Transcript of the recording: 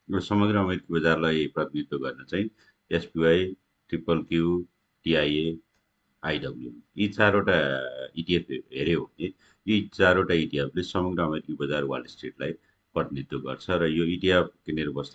र समग्र अमेरिकी बजारलाई प्रतिनिधित्व गर्न चाहिँ एसपिवाई, ट्रिपल क्यू, टिआइए, आइडब्ल्यू यी चारवटा इटिएफ हेऱ्यो भने यी चारवटा इटिएफले समग्र अमेरिकी बजार वाल स्ट्रिटलाई प्रतिनिधित्व गर्छ र यो इटिएफ किनेर बस्दा